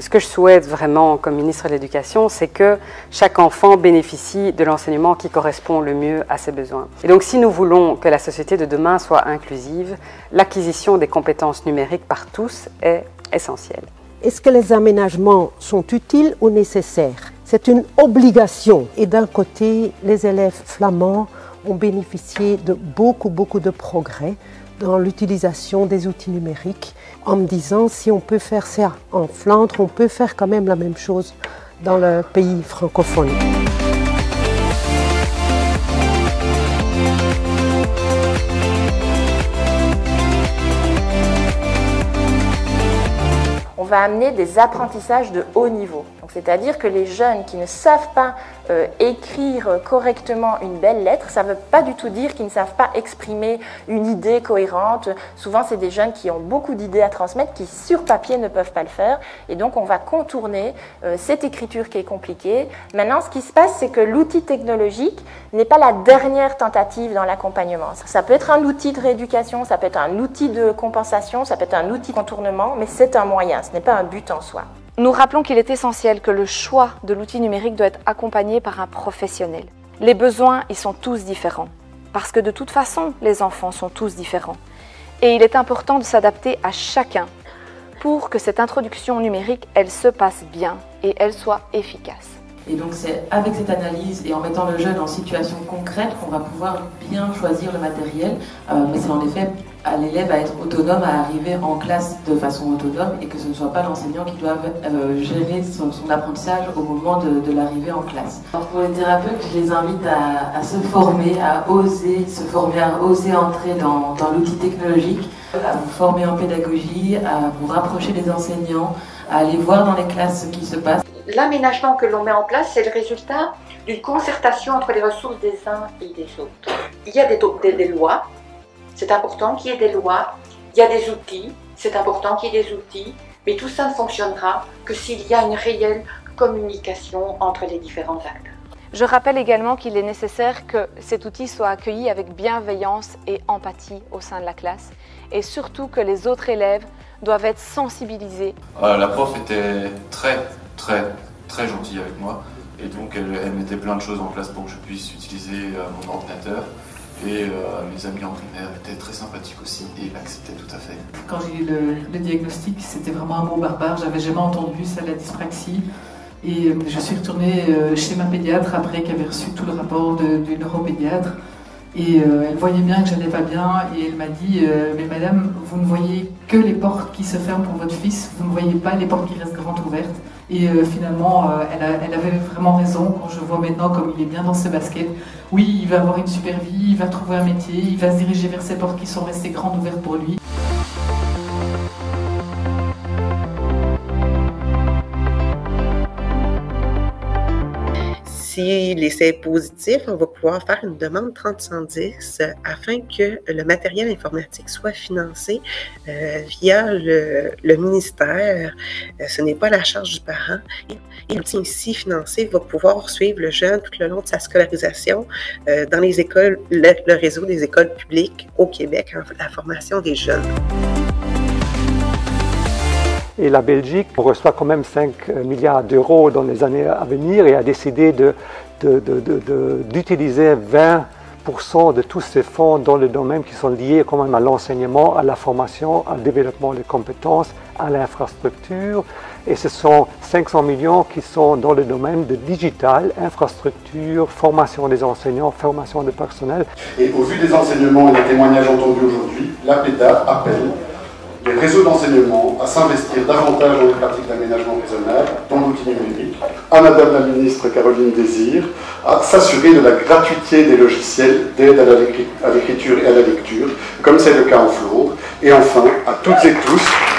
Ce que je souhaite vraiment comme ministre de l'Éducation, c'est que chaque enfant bénéficie de l'enseignement qui correspond le mieux à ses besoins. Et donc si nous voulons que la société de demain soit inclusive, l'acquisition des compétences numériques par tous est essentielle. Est-ce que les aménagements sont utiles ou nécessaires? C'est une obligation. Et d'un côté, les élèves flamands ont bénéficié de beaucoup de progrès dans l'utilisation des outils numériques, en me disant si on peut faire ça en Flandre, on peut faire quand même la même chose dans le pays francophone. On va amener des apprentissages de haut niveau. C'est-à-dire que les jeunes qui ne savent pas écrire correctement une belle lettre, ça ne veut pas du tout dire qu'ils ne savent pas exprimer une idée cohérente. Souvent, c'est des jeunes qui ont beaucoup d'idées à transmettre, qui sur papier ne peuvent pas le faire. Et donc, on va contourner cette écriture qui est compliquée. Maintenant, ce qui se passe, c'est que l'outil technologique n'est pas la dernière tentative dans l'accompagnement. Ça peut être un outil de rééducation, ça peut être un outil de compensation, ça peut être un outil de contournement, mais c'est un moyen, ce n'est pas un but en soi. Nous rappelons qu'il est essentiel que le choix de l'outil numérique doit être accompagné par un professionnel. Les besoins, ils sont tous différents, parce que de toute façon, les enfants sont tous différents. Et il est important de s'adapter à chacun pour que cette introduction numérique, elle se passe bien et elle soit efficace. Et donc c'est avec cette analyse et en mettant le jeune en situation concrète qu'on va pouvoir bien choisir le matériel. Mais c'est en effet à l'élève à être autonome, à arriver en classe de façon autonome et que ce ne soit pas l'enseignant qui doit gérer son apprentissage au moment de l'arrivée en classe. Alors pour les thérapeutes, je les invite à se former, à oser se former, à oser entrer dans l'outil technologique, à vous former en pédagogie, à vous rapprocher des enseignants, à aller voir dans les classes ce qui se passe. L'aménagement que l'on met en place, c'est le résultat d'une concertation entre les ressources des uns et des autres. Il y a des lois, c'est important qu'il y ait des lois. Il y a des outils, c'est important qu'il y ait des outils. Mais tout ça ne fonctionnera que s'il y a une réelle communication entre les différents acteurs. Je rappelle également qu'il est nécessaire que cet outil soit accueilli avec bienveillance et empathie au sein de la classe. Et surtout que les autres élèves doivent être sensibilisés. La prof était très gentille avec moi et donc elle mettait plein de choses en place pour que je puisse utiliser mon ordinateur et mes amis en primaire étaient très sympathiques aussi et l'acceptaient tout à fait. Quand j'ai eu le diagnostic, c'était vraiment un mot barbare, j'avais jamais entendu ça, la dyspraxie, et je suis retournée chez ma pédiatre après qu'elle avait reçu tout le rapport du neuropédiatre. Et elle voyait bien que j'allais pas bien et elle m'a dit mais madame, vous ne voyez que les portes qui se ferment pour votre fils, vous ne voyez pas les portes qui restent grandes ouvertes. Et finalement, elle avait vraiment raison quand je vois maintenant comme il est bien dans ses baskets. Oui, il va avoir une super vie, il va trouver un métier, il va se diriger vers ces portes qui sont restées grandes ouvertes pour lui. Si l'essai est positif, on va pouvoir faire une demande 3010 afin que le matériel informatique soit financé via le ministère. Ce n'est pas la charge du parent. Et l'outil ainsi financé va pouvoir suivre le jeune tout le long de sa scolarisation dans les écoles, le réseau des écoles publiques au Québec, la formation des jeunes. Et la Belgique reçoit quand même 5 milliards d'euros dans les années à venir et a décidé d'utiliser 20% de tous ces fonds dans le domaine qui sont liés quand même à l'enseignement, à la formation, au développement des compétences, à l'infrastructure. Et ce sont 500 millions qui sont dans le domaine de digital, infrastructure, formation des enseignants, formation du personnel. Et au vu des enseignements et des témoignages entendus aujourd'hui, l'APEDA appelle les réseaux d'enseignement à s'investir davantage dans les pratiques d'aménagement raisonnable, dans l'outil numérique, à Madame la Ministre Caroline Désir, à s'assurer de la gratuité des logiciels d'aide à l'écriture et à la lecture, comme c'est le cas en Flandre, et enfin à toutes et tous